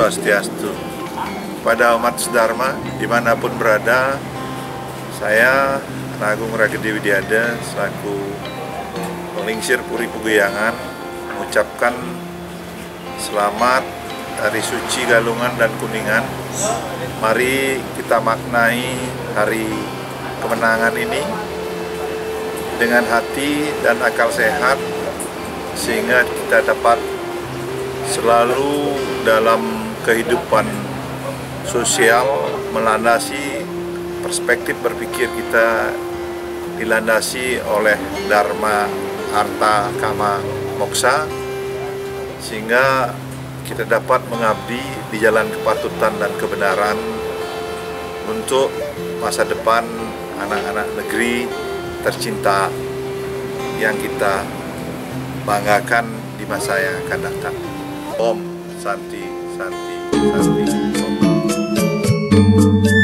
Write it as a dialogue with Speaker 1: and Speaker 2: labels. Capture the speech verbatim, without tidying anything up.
Speaker 1: Swastiastu. Pada umat sedharma dimanapun berada, saya Agung Ragedi Widiada selaku Penglingsir Puri Peguyangan mengucapkan selamat Hari Suci Galungan dan Kuningan. Mari kita maknai hari kemenangan ini dengan hati dan akal sehat, sehingga kita dapat selalu dalam kehidupan sosial melandasi perspektif berpikir kita, dilandasi oleh Dharma Artha Kama Moksa, sehingga kita dapat mengabdi di jalan kepatutan dan kebenaran untuk masa depan anak-anak negeri tercinta yang kita banggakan di masa yang akan datang. Om Santi Santi Santi Om.